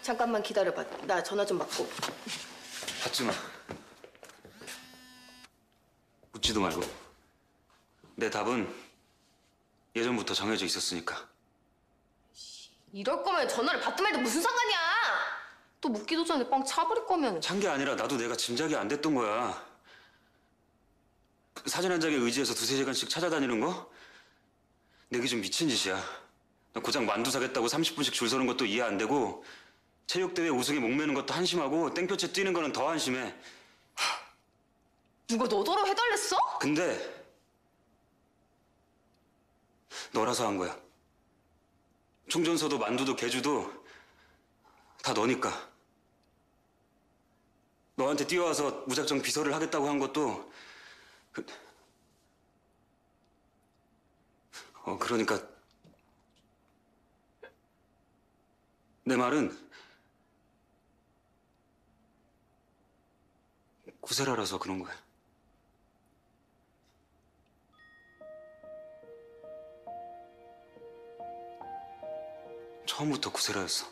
잠깐만 기다려봐. 나 전화 좀 받고. 받지 마. 묻지도 말고. 내 답은 예전부터 정해져 있었으니까. 이럴 거면 전화를 받든 말든 무슨 상관이야? 또 묻기도 전에 뻥 차버릴 거면. 찬 게 아니라 나도 내가 짐작이 안 됐던 거야. 사진 한 장에 의지해서 두세 시간씩 찾아다니는 거? 내게 좀 미친 짓이야. 나 고작 만두 사겠다고 30분씩 줄 서는 것도 이해 안 되고 체육대회 우승에 목매는 것도 한심하고 땡볕에 뛰는 거는 더 한심해. 누가 너더러 해달랬어? 근데 너라서 한 거야. 총전서도 만두도 개주도 다 너니까. 너한테 뛰어와서 무작정 비서를 하겠다고 한 것도 그러니까 내 말은 구세라라서 그런 거야. 처음부터 구세라였어.